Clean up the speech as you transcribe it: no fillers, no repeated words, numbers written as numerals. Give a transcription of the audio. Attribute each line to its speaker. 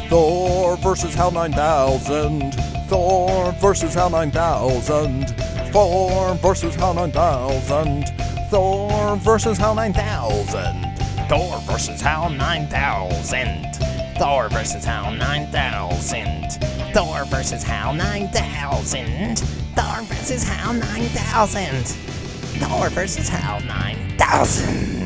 Speaker 1: Thor vs Hal9000. Thor vs Hal9000. Thor vs Hal9000. Thor vs Hal9000.
Speaker 2: Thor vs Hal9000. Thor vs Hal9000. Thor vs Hal9000. Thor vs Hal9000. Thor vs Hal9000.